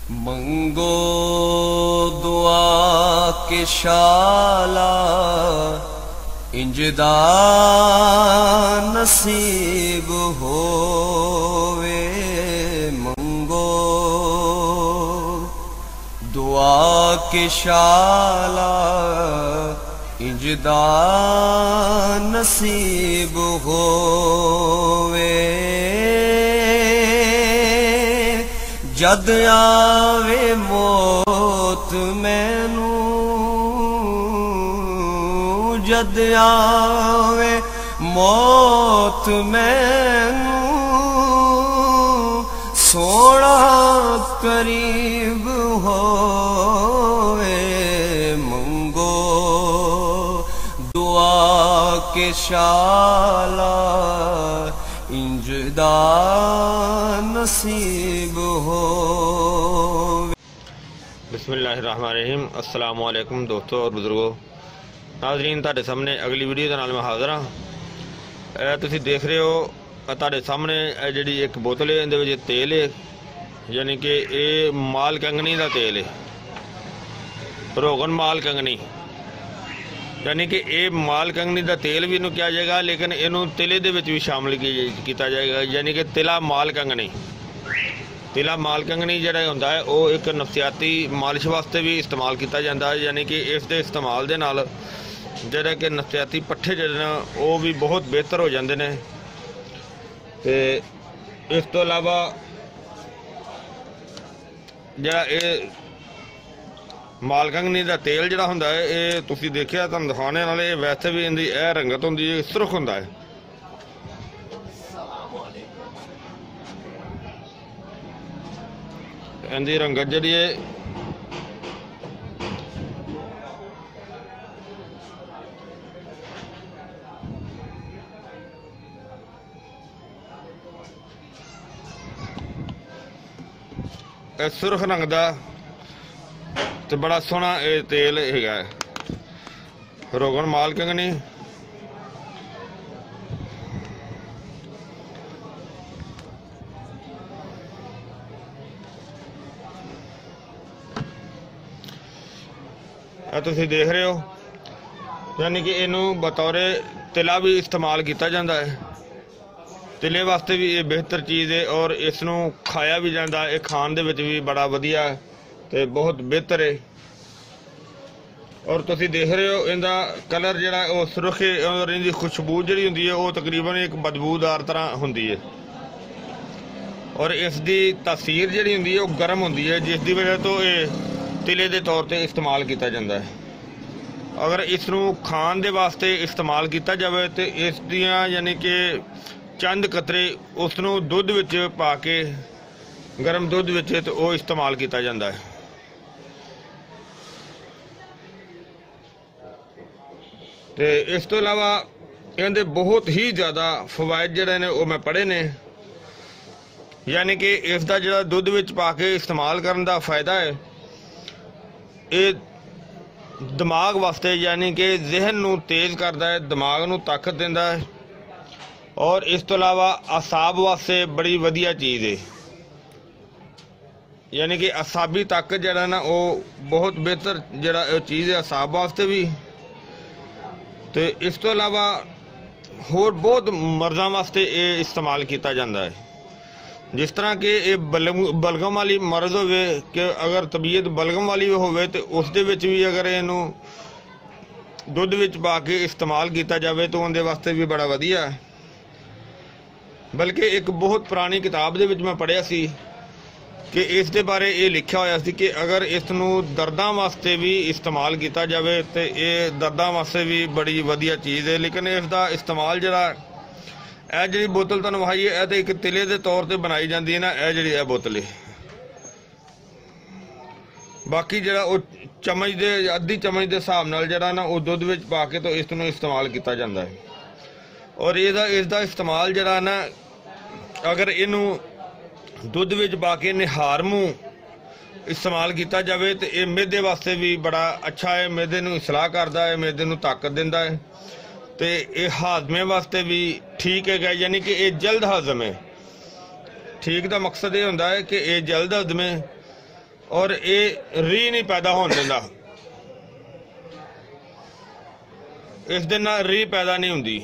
मंगो दुआ के शाला इंजदा नसीब होवे। मंगो दुआ के शाला इंजदा नसीब होवे। जद आवे मौत मैनू, जद आवे मौत मैनू, सोना करीब होवे। मंगो दुआ के शाला इंजदा नसीब हो। बिस्मिल्लाहिर्रहमानिर्रहीम। अस्सलाम वालेकुम दोस्तों और बुजुर्गों, नाज़रीन तुहाडे सामने अगली वीडियो दे नाल मैं हाज़र हाँ। तुसीं देख रहे हो तुहाडे सामने जिहड़ी एक बोतल है, इहदे विच तेल है, यानी कि ये माल कंगनी का तेल है, रोगन माल कंगनी, यानी कि ये माल कंगनी का तेल भी इनू किया जाएगा, लेकिन इनू तिले दे विच भी शामिल किया जाएगा, यानी कि तिला माल कंगनी। तिला माल कंगनी जिहड़ा हुंदा है वो एक नफसियाती मालिश वास्ते भी इस्तेमाल किया जाता है, यानी कि इस दे इस्तेमाल दे नाल जिहड़ा कि नफसियाती पट्ठे जिहड़े ने वो भी बहुत बेहतर हो जाते हैं। ते इस तो इलावा जिहड़ा ये माल कंगनी का तेल जिहड़ा हुंदा है, ये तुसीं देखिया तुहानूं दिखाने वाले, वैसे भी इहदी यह रंगत हुंदी है, सुर्ख हुंदा है। इहदी रंगत जिहड़ी है सुर्ख रंग का तो बड़ा सोहना ये तेल है, रोगन माल कंगनी। तुसीं देख रहे हो, यानी कि इनू बतौर तिला भी इस्तेमाल किया जाता है। तिले वास्ते भी ये बेहतर चीज़ है और इसनू खाया भी जाता है, खाण दे विच भी बड़ा वधिया है ते बहुत बेहतर है। और तुसीं देख रहे हो इनका कलर जिहड़ा वो सुर्ख है और इनकी खुशबू जिहड़ी हुंदी है वो तकरीबन एक बदबूदार तरह हुंदी है। और इसकी तासीर जिहड़ी हुंदी है वो गर्म हुंदी है, जिसकी वजह तो ये तिले के तौर पर इस्तेमाल किया जाता है। अगर इसनू खाण दे वास्ते इस्तेमाल किया जाए तो इस दियां यानी कि चंद कतरे उसनू दुध विच पा के, गर्म दुध विच, तो वो इस्तेमाल किया जाता है। ते इस तो इलावा इहदे बहुत ही ज़्यादा फवायद जिहड़े ने वो मैं पढ़े ने, यानी कि इसका जिहड़ा दुध विच पा के इस्तेमाल करने का फायदा है, ये दिमाग वास्ते यानी कि जहन नू तेज़ करता है, दिमाग नू ताकत देता है, और इस तो इलावा असाब वास्ते बड़ी वधिया चीज़ है, यानी कि असाबी ताकत जिहड़ा ना वो बहुत बेहतर जिहड़ा चीज़ है असाब वास्ते भी। तो इस तो इलावा होर बहुत मर्ज़ां वास्ते ये इस्तेमाल किया जाता है। जिस तरह कि ये बलगम वाली मर्ज़ होवे कि अगर तबीयत बलगम वाली होवे तो उस दे विच भी अगर इनू दुध विच पा के इस्तेमाल किया जाए तो उनके वास्ते भी बड़ा वधिया है। बल्कि एक बहुत पुरानी किताब दे विच मैं पढ़िया सी कि इस दे बारे ये लिखा होया सी कि अगर इसनू दर्दां वास्ते भी इस्तेमाल किया जाए तो ये दर्दां वास्ते भी बड़ी वधिया चीज़ है। लेकिन इसका इस्तेमाल जिहड़ा यह जी बोतल तुहानूं विखाई है, यह तो एक तिले के तौर पर बनाई जाती है ना, यह जी बोतल है। बाकी जिहड़ा वो चम्मच दे अद्धी चम्मच के हिसाब नाल जिहड़ा ना वो दुध विच पा के तो इसनूं इस्तेमाल किया जाता है। और इसका इस्तेमाल जिहड़ा ना अगर इनू दुध विच पा के निहार मूँह इस्तेमाल किया जाए तो यह मैदे वास्ते भी बड़ा अच्छा है, मैदे नूं इसलाह करता है, मैदे नूं ताकत दिंदा है, तो ये हाजमे वास्ते भी ठीक है, यानी कि ये जल्द हजम है। ठीक का मकसद ये होंदा है कि ये जल्द हजम है और ये री नहीं पैदा होने दिंदा। इस दे नाल री पैदा नहीं हुंदी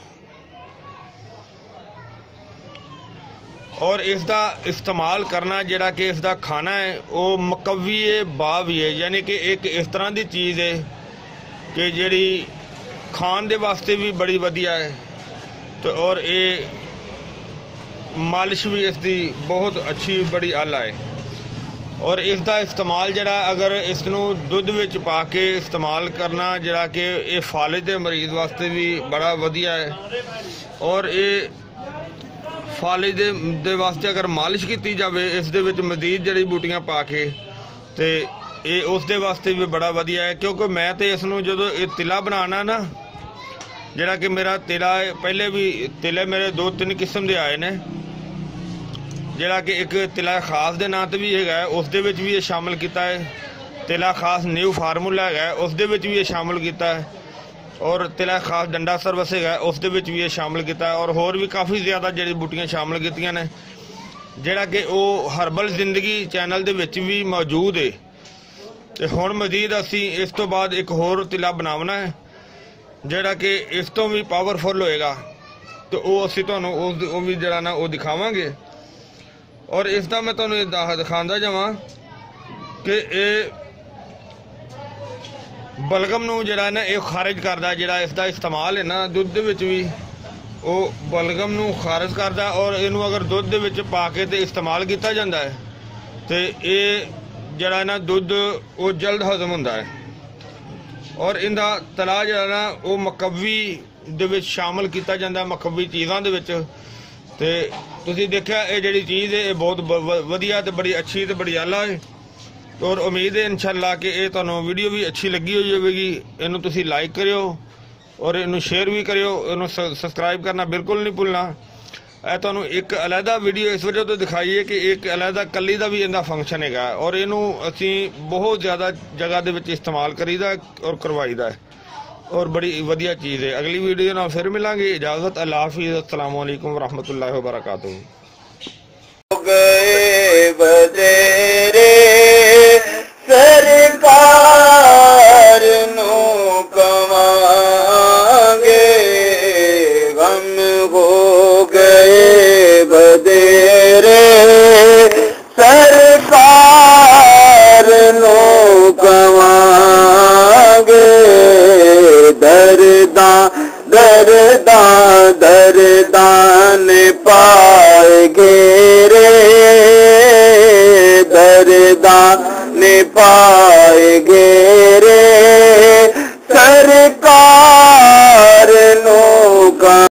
और इसका इस्तेमाल करना जिहड़ा कि इसका खाना है वो मकवी है, बा भी है, यानी कि एक इस तरह की चीज़ है कि जिहड़ी खान दे वास्ते भी बड़ी वधिया है तो और ये मालिश भी इसकी बहुत अच्छी बड़ी आला है। और इसका इस्तेमाल जरा अगर इसनूं दुध विच पा के इस्तेमाल करना जरा कि ये फालिज के मरीज़ वास्ते भी बड़ा वधिया है। और ये फालिज दे वास्ते अगर मालिश की जाए इस दे विच मजीद जड़ी बूटियां पा के तो ये उस दे वास्ते भी बड़ा वधिया है। क्योंकि मैं तो इसनूं जदों ये तिला बनाना ना जरा कि मेरा तिला पहले भी तिले मेरे 2-3 किस्म के आए ने, जरा कि एक तिला खास के नाम भी है उस दे विच भी ये शामिल किया है, तिला खास न्यू फार्मूला है उस दे विच भी ये शामिल किया है, और तिला खास डंडा सर्विस है उस दे विच भी ये शामिल किया है, और होर भी काफ़ी ज़्यादा जड़ी बूटियां शामिल कीतियां ने जरा कि वो हर्बल जिंदगी चैनल दे विच भी मौजूद है। तो हुण मजीद असी इस तो बाद एक होर तिला बनावना है जड़ा कि इस तो भी पावरफुल होएगा, तो वो असी तुहानूं वो भी जरा ना वो दिखावांगे। और इसका मैं तुहानूं दिखांदा जावां कि ये बलगम नूं जिहड़ा ना ये खारिज करदा, जिहड़ा इसका इस्तेमाल है ना दुध दे विच भी वो बलगम नूं खारिज करदा, और इनू अगर दुध दे विच पा के ते इस्तेमाल किया जाता है तो ये जिहड़ा ना दुध वो जल्द हजम हुंदा है। और इनका तला जिहड़ा ना वो मकवी दे विच शामिल किया जाता, मकवी चीज़ां दे विच। ते तुसीं देखिया ये जिहड़ी चीज़ है ये बहुत वधिया ते बड़ी अच्छी ते बड़ी आला है। और उम्मीद है इंशाअल्लाह कि ये तुहानूं वीडियो भी अच्छी लगी हो जाएगी। इनू तुसीं लाइक करियो और इनू शेयर भी करियो, इनू सबसक्राइब करना बिल्कुल नहीं भूलना। यह तुहानूं एक अलहदा वीडियो इस वजह तो दिखाई है कि एक अलहदा कली का भी इनका फंक्शन है और इनू असी बहुत ज़्यादा जगह दे विच इस्तेमाल करीदा और करवाईदा है और बड़ी वधिया चीज़ है। अगली वीडियो नाल फिर मिलांगे। इजाज़त, अल्लाह हाफिज़, अस्सलाम वालेकुम रहमतुल्लाहि व बरकातुहू। सरकार नू कवांगे गम हो गए बदेरे, सरकार नू कवांगे दर्दां दर्दां दर्दां ने पाए घेरे, दर्दां ने पाए घेरे सरकार नू